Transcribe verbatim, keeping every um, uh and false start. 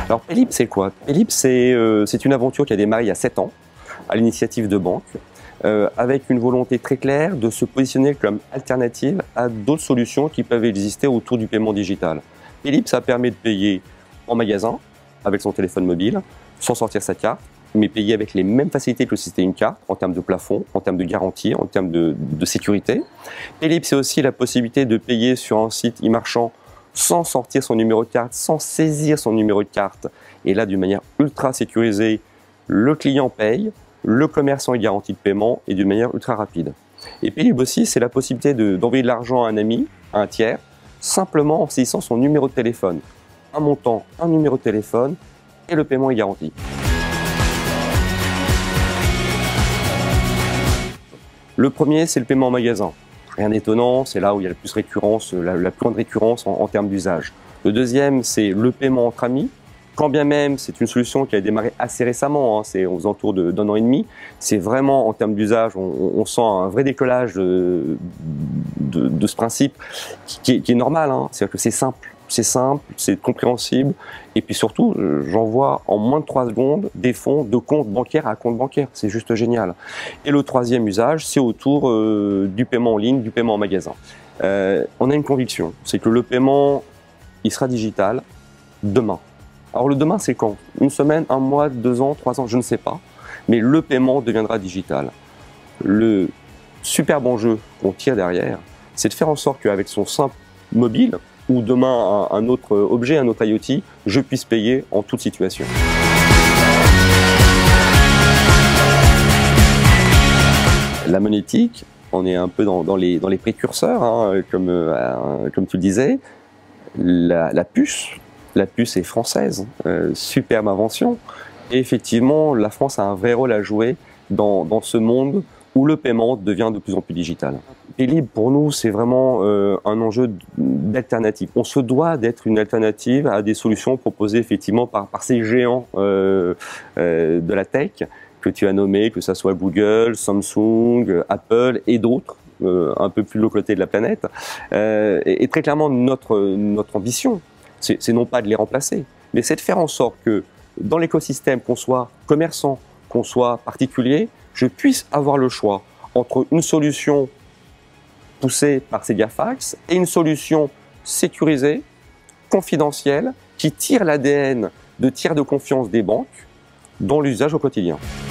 Alors Paylib, c'est quoi? Paylib, c'est euh, c'est une aventure qui a démarré il y a sept ans, à l'initiative de banques, euh, avec une volonté très claire de se positionner comme alternative à d'autres solutions qui peuvent exister autour du paiement digital. Paylib, ça permet de payer en magasin, avec son téléphone mobile, sans sortir sa carte, mais payer avec les mêmes facilités que si c'était une carte, en termes de plafond, en termes de garantie, en termes de, de sécurité. Paylib, c'est aussi la possibilité de payer sur un site e-marchand sans sortir son numéro de carte, sans saisir son numéro de carte. Et là, d'une manière ultra sécurisée, le client paye, le commerçant est garanti de paiement et d'une manière ultra rapide. Et Paylib aussi, c'est la possibilité de, d'envoyer de l'argent à un ami, à un tiers, simplement en saisissant son numéro de téléphone. Un montant, un numéro de téléphone et le paiement est garanti. Le premier, c'est le paiement en magasin. Rien d'étonnant, c'est là où il y a la plus récurrence, la, la plus grande récurrence en, en termes d'usage. Le deuxième, c'est le paiement entre amis. Quand bien même, c'est une solution qui a démarré assez récemment, hein, c'est aux alentours d'un an et demi. C'est vraiment, en termes d'usage, on, on sent un vrai décollage de, de, de ce principe qui est, qui est normal. Hein. C'est-à-dire que c'est simple. C'est simple, c'est compréhensible, et puis surtout, j'envoie en moins de trois secondes des fonds de compte bancaire à compte bancaire. C'est juste génial. Et le troisième usage, c'est autour euh, du paiement en ligne, du paiement en magasin. Euh, on a une conviction, c'est que le paiement, il sera digital demain. Alors le demain, c'est quand? Une semaine, un mois, deux ans, trois ans, je ne sais pas. Mais le paiement deviendra digital. Le superbe enjeu qu'on tire derrière, c'est de faire en sorte qu'avec son simple mobile, ou demain un, un autre objet, un autre IoT, je puisse payer en toute situation. La monétique, on est un peu dans, dans, les, dans les précurseurs, hein, comme, euh, comme tu le disais. La, la puce, la puce est française, euh, superbe invention. Et effectivement, la France a un vrai rôle à jouer dans, dans ce monde où le paiement devient de plus en plus digital. Paylib, pour nous, c'est vraiment euh, un enjeu d'alternative. On se doit d'être une alternative à des solutions proposées effectivement par, par ces géants euh, euh, de la tech que tu as nommés, que ce soit Google, Samsung, Apple et d'autres, euh, un peu plus de l'autre côté de la planète. Euh, et, et très clairement, notre, notre ambition, c'est non pas de les remplacer, mais c'est de faire en sorte que dans l'écosystème, qu'on soit commerçant, qu'on soit particulier, je puisse avoir le choix entre une solution poussée par ces GAFAX et une solution sécurisée, confidentielle, qui tire l'A D N de tiers de confiance des banques dans l'usage au quotidien.